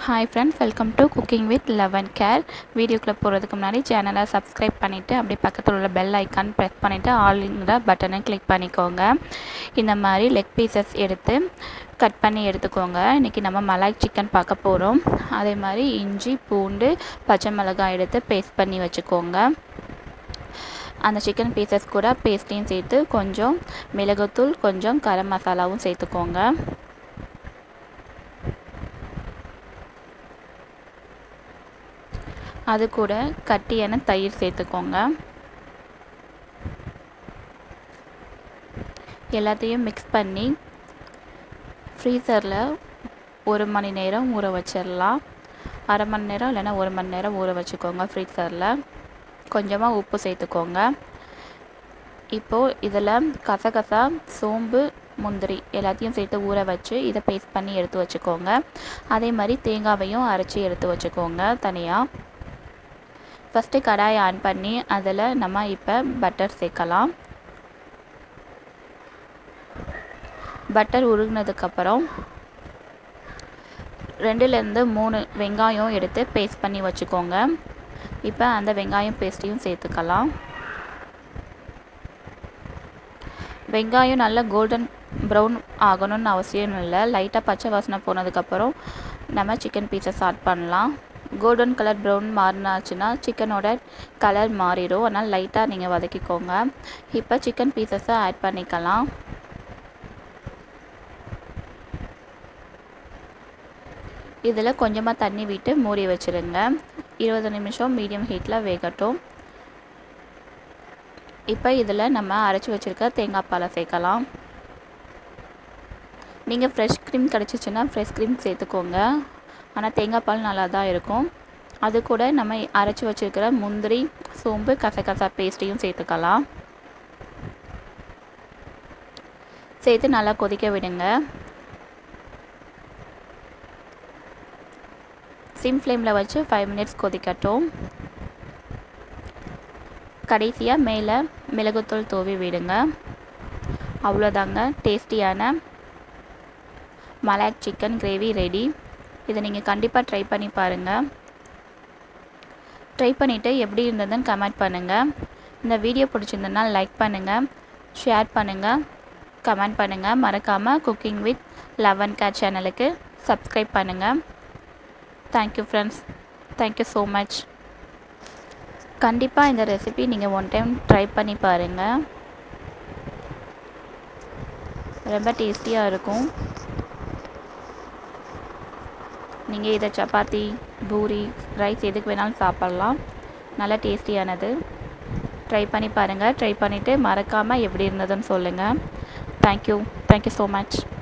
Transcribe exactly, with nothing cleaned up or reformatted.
Hi friends, welcome to Cooking with Love and Care. வீடியோக்குள்ள போறதுக்கு முன்னாடி சேனலை சப்ஸ்கிரைப் பண்ணிட்டு அப்படியே பக்கத்துல உள்ள பெல் ஐகான் பிரஸ் பண்ணிட்டு ஆல்ங்கிற பட்டனை கிளிக் பண்ணிக்கோங்க. இந்த மாதிரி லெக் பீசஸ் எடுத்து கட் பண்ணி எடுத்துக்கோங்க. இன்னைக்கு நம்ம மலாய் சிக்கன் பார்க்க போறோம். அதே மாதிரி இஞ்சி, பூண்டு, பச்சை மிளகாய் எடுத்து பேஸ்ட் பண்ணி வச்சுக்கோங்க. அந்த சிக்கன் பீசஸ் கூட பேஸ்ட்டையும் சேர்த்து கொஞ்சம் மிளகுத்தூள், கொஞ்சம் கரம் மசாலாவும் சேர்த்துக்கோங்க. அது கூட கட்டியான தயிர் சேர்த்துக்கோங்க. எல்லாத்தையும் மிக்ஸ் பண்ணி ஃப்ரீசரில் ஒரு மணி நேரம் ஊற வச்சிடலாம். அரை மணி நேரம் இல்லைன்னா ஒரு மணி நேரம் ஊற வச்சுக்கோங்க ஃப்ரீசரில். கொஞ்சமாக உப்பு சேர்த்துக்கோங்க. இப்போது இதில் கசகசா, சோம்பு, முந்திரி எல்லாத்தையும் சேர்த்து ஊற வச்சு இதை பேஸ்ட் பண்ணி எடுத்து வச்சுக்கோங்க. அதே மாதிரி தேங்காவையும் அரைச்சி எடுத்து வச்சுக்கோங்க தனியாக. ஃபஸ்ட்டு கடாயை ஆன் பண்ணி அதில் நம்ம இப்போ பட்டர் சேர்க்கலாம். பட்டர் உருகினதுக்கப்புறம் ரெண்டுலேருந்து மூணு வெங்காயம் எடுத்து பேஸ்ட் பண்ணி வச்சுக்கோங்க. இப்போ அந்த வெங்காயம் பேஸ்ட்டையும் சேர்த்துக்கலாம். வெங்காயம் நல்லா கோல்டன் ப்ரௌன் ஆகணும்னு அவசியம் இல்லை. லைட்டாக பச்சை வாசனை போனதுக்கப்புறம் நம்ம சிக்கன் பீசஸ் ஆட் பண்ணலாம். கோல்டன் கலர் ப்ரௌன் மாறினாச்சுன்னா சிக்கனோட கலர் மாறிடும். அதனால் லைட்டாக நீங்கள் வதக்கிக்கோங்க. இப்போ சிக்கன் பீசஸை ஆட் பண்ணிக்கலாம். இதில் கொஞ்சமாக தண்ணி விட்டு மூடி வச்சுருங்க. இருபது நிமிஷம் மீடியம் ஹீட்டில் வேகட்டும். இப்போ இதில் நம்ம அரைச்சி வச்சுருக்க தேங்காய் பாலை சேர்க்கலாம். நீங்கள் ஃப்ரெஷ் க்ரீம் கிடச்சிச்சின்னா ஃப்ரெஷ் க்ரீம் சேர்த்துக்கோங்க. ஆனால் தேங்காய் பால் நல்லா தான் இருக்கும். அது கூட நம்ம அரைச்சி வச்சுருக்கிற முந்திரி, சோம்பு, கசகசா பேஸ்ட்டையும் சேர்த்துக்கலாம். சேர்த்து நல்லா கொதிக்க விடுங்க. சிம் ஃப்ளேமில் வச்சு ஃபைவ் மினிட்ஸ் கொதிக்கட்டும். கடைசியாக மேலே மிளகுத்தூள் தூவி விடுங்க. அவ்வளோதாங்க, டேஸ்டியான மலாய் சிக்கன் கிரேவி ரெடி. இதை நீங்கள் கண்டிப்பாக ட்ரை பண்ணி பாருங்கள். ட்ரை பண்ணிவிட்டு எப்படி இருந்ததுன்னு கமெண்ட் பண்ணுங்கள். இந்த வீடியோ பிடிச்சிருந்ததுன்னா லைக் பண்ணுங்கள், ஷேர் பண்ணுங்கள், கமெண்ட் பண்ணுங்கள். மறக்காமல் cooking with love and care சேனலுக்கு சப்ஸ்கிரைப் பண்ணுங்கள். Thank you friends, thank you so much. கண்டிப்பாக இந்த ரெசிபி நீங்கள் ஒன் டைம் ட்ரை பண்ணி பாருங்கள். ரொம்ப டேஸ்டியாக இருக்கும். நீங்கள் இதை சப்பாத்தி, பூரி, ரைஸ் எதுக்கு வேணாலும் சாப்பிட்லாம். நல்லா டேஸ்டியானது. ட்ரை பண்ணி பாருங்கள். ட்ரை பண்ணிவிட்டு மறக்காமல் எப்படி இருந்ததுன்னு சொல்லுங்கள். Thank you thank you so much.